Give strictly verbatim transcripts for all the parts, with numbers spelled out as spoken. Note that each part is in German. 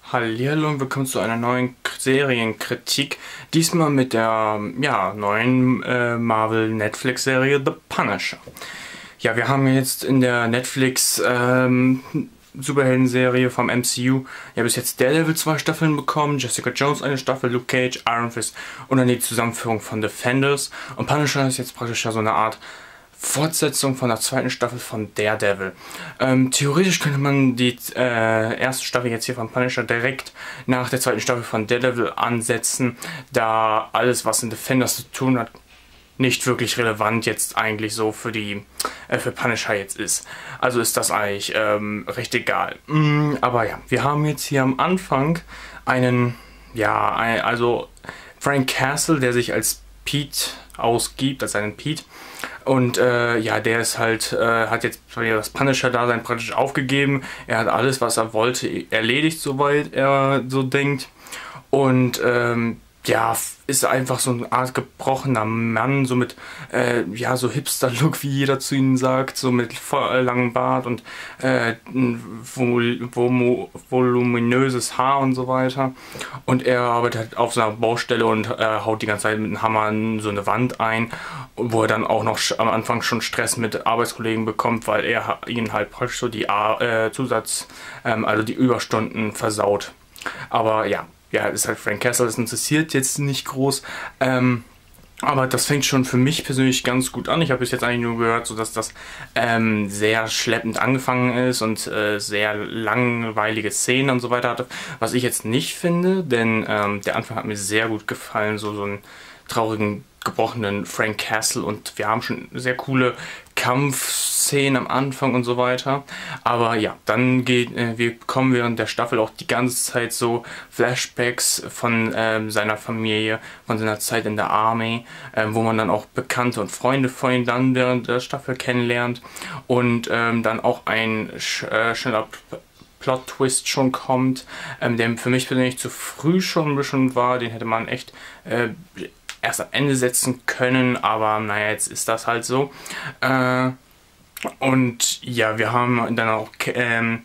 Hallihallo und willkommen zu einer neuen Serienkritik. Diesmal mit der ja, neuen äh, Marvel-Netflix-Serie The Punisher. Ja, wir haben jetzt in der Netflix ähm, Superhelden-Serie vom M C U ja bis jetzt Daredevil zwei Staffeln bekommen, Jessica Jones eine Staffel, Luke Cage, Iron Fist und dann die Zusammenführung von Defenders. Und Punisher ist jetzt praktisch ja so eine Art Fortsetzung von der zweiten Staffel von Daredevil. Ähm, theoretisch könnte man die äh, erste Staffel jetzt hier von Punisher direkt nach der zweiten Staffel von Daredevil ansetzen, da alles, was in Defenders zu tun hat, nicht wirklich relevant jetzt eigentlich so für die äh, für Punisher jetzt ist. Also ist das eigentlich ähm, recht egal. Mm, aber ja, wir haben jetzt hier am Anfang einen, ja, ein, also Frank Castle, der sich als Pete ausgibt, als einen Pete. Und äh, ja, der ist halt, äh, hat jetzt das Punisher-Dasein praktisch aufgegeben. Er hat alles, was er wollte, erledigt, soweit er so denkt. Und ähm, ja, ist einfach so eine Art gebrochener Mann, so mit, äh, ja, so Hipster-Look, wie jeder zu ihnen sagt, so mit voll langem Bart und äh, vol vol voluminöses Haar und so weiter. Und er arbeitet auf so einer Baustelle und äh, haut die ganze Zeit mit einem Hammer in so eine Wand ein, wo er dann auch noch am Anfang schon Stress mit Arbeitskollegen bekommt, weil er ihnen halt praktisch so die äh, Zusatz, ähm, also die Überstunden versaut. Aber ja. Ja, ist halt Frank Castle, das interessiert jetzt nicht groß, ähm, aber das fängt schon für mich persönlich ganz gut an. Ich habe bis jetzt eigentlich nur gehört, so dass das ähm, sehr schleppend angefangen ist und äh, sehr langweilige Szenen und so weiter hatte, was ich jetzt nicht finde, denn ähm, der Anfang hat mir sehr gut gefallen, so, so einen traurigen, gebrochenen Frank Castle, und wir haben schon sehr coole Kampfszenen am Anfang und so weiter. Aber ja, dann geht, äh, wir bekommen während der Staffel auch die ganze Zeit so Flashbacks von ähm, seiner Familie, von seiner Zeit in der Army, äh, wo man dann auch Bekannte und Freunde von ihm dann während der Staffel kennenlernt und ähm, dann auch ein sch äh, schneller Plot-Twist schon kommt, ähm, der für mich persönlich zu früh schon ein bisschen war. Den hätte man echt äh, erst am Ende setzen können, aber naja, jetzt ist das halt so. Äh, und ja, wir haben dann auch ähm,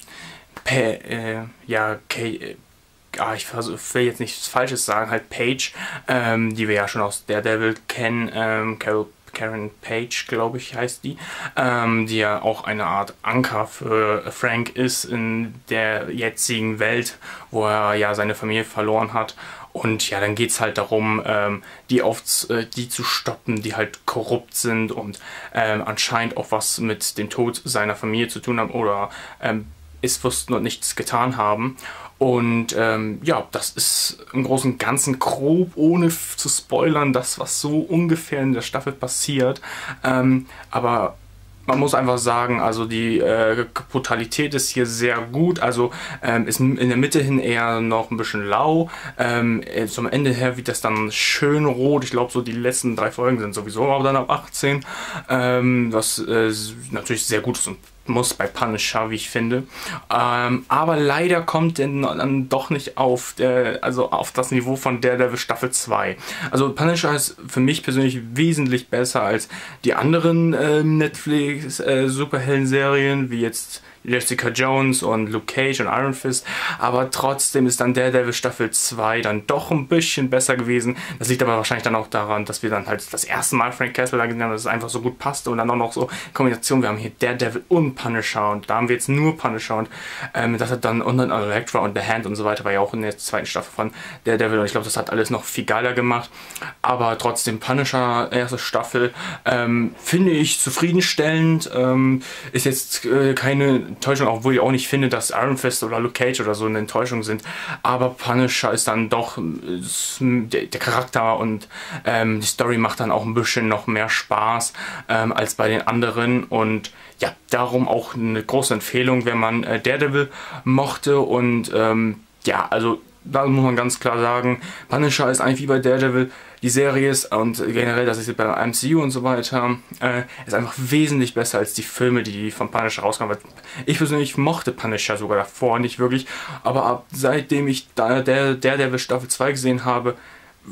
äh, ja, K ah, ich will jetzt nichts Falsches sagen, halt Paige, ähm, die wir ja schon aus Daredevil kennen, ähm, Carol Karen Page, glaube ich, heißt die, ähm, die ja auch eine Art Anker für Frank ist in der jetzigen Welt, wo er ja seine Familie verloren hat. Und ja, dann geht es halt darum, ähm, die, auf, äh, die zu stoppen, die halt korrupt sind und ähm, anscheinend auch was mit dem Tod seiner Familie zu tun haben oder ähm, es wussten und nichts getan haben. Und ähm, ja, das ist im Großen und Ganzen grob, ohne zu spoilern, das, was so ungefähr in der Staffel passiert. Ähm, aber man muss einfach sagen, also die äh, Brutalität ist hier sehr gut, also ähm, ist in der Mitte hin eher noch ein bisschen lau. Ähm, zum Ende her wird das dann schön rot. Ich glaube, so die letzten drei Folgen sind sowieso aber dann ab achtzehn, ähm, was äh, natürlich sehr gut ist und muss bei Punisher, wie ich finde. Ähm, aber leider kommt er dann doch nicht auf, der, also auf das Niveau von Daredevil Staffel zwei. Also Punisher ist für mich persönlich wesentlich besser als die anderen äh, Netflix äh, Superhelden-Serien, wie jetzt Jessica Jones und Luke Cage und Iron Fist, aber trotzdem ist dann Daredevil Staffel zwei dann doch ein bisschen besser gewesen. Das liegt aber wahrscheinlich dann auch daran, dass wir dann halt das erste Mal Frank Castle da gesehen haben, dass es einfach so gut passte und dann auch noch so Kombination, wir haben hier Daredevil und Punisher und da haben wir jetzt nur Punisher und ähm, das hat dann und dann Elektra und The Hand und so weiter war ja auch in der zweiten Staffel von Daredevil und ich glaube, das hat alles noch viel geiler gemacht, aber trotzdem Punisher, erste Staffel, ähm, finde ich zufriedenstellend, ähm, ist jetzt äh, keine Enttäuschung, obwohl ich auch nicht finde, dass Iron Fist oder Luke Cage oder so eine Enttäuschung sind, aber Punisher ist dann doch ist, der, der Charakter und ähm, die Story macht dann auch ein bisschen noch mehr Spaß ähm, als bei den anderen und ja, darum auch eine große Empfehlung, wenn man äh, Daredevil mochte und ähm, ja, also da muss man ganz klar sagen, Punisher ist eigentlich wie bei Daredevil, die Serie ist und generell, das ist bei M C U und so weiter, äh, ist einfach wesentlich besser als die Filme, die von Punisher rauskamen. Ich persönlich mochte Punisher sogar davor nicht wirklich, aber ab seitdem ich da der Daredevil Staffel zwei gesehen habe,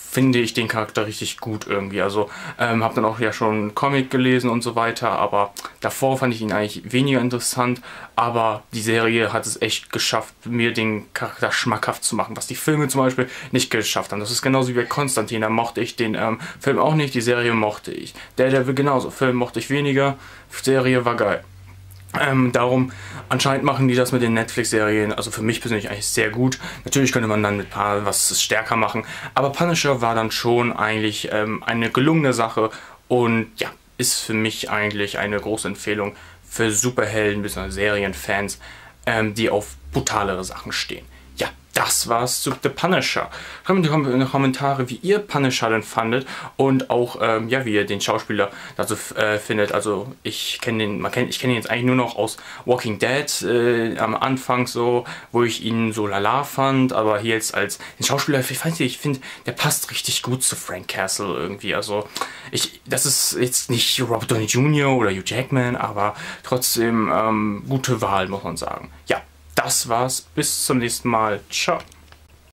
finde ich den Charakter richtig gut irgendwie. Also ähm, habe dann auch ja schon einen Comic gelesen und so weiter, aber davor fand ich ihn eigentlich weniger interessant. Aber die Serie hat es echt geschafft, mir den Charakter schmackhaft zu machen, was die Filme zum Beispiel nicht geschafft haben. Das ist genauso wie bei Konstantin, da mochte ich den ähm, Film auch nicht, die Serie mochte ich. Daredevil genauso, Film mochte ich weniger, Serie war geil. Ähm, darum, anscheinend machen die das mit den Netflix-Serien, also für mich persönlich eigentlich sehr gut. Natürlich könnte man dann mit ein paar was stärker machen, aber Punisher war dann schon eigentlich ähm, eine gelungene Sache und ja, ist für mich eigentlich eine große Empfehlung für Superhelden bzw. Serienfans, ähm, die auf brutalere Sachen stehen. Ja, das war's zu The Punisher. Schreibt in die Kommentare, wie ihr Punisher denn fandet und auch, ähm, ja, wie ihr den Schauspieler dazu äh, findet. Also ich kenne den, man kennt, ich kenne ihn jetzt eigentlich nur noch aus Walking Dead äh, am Anfang so, wo ich ihn so lala fand, aber hier jetzt als den Schauspieler, ich weiß nicht, ich finde, der passt richtig gut zu Frank Castle irgendwie. Also ich, das ist jetzt nicht Robert Downey Junior oder Hugh Jackman, aber trotzdem ähm, gute Wahl, muss man sagen. Ja. Das war's. Bis zum nächsten Mal. Ciao.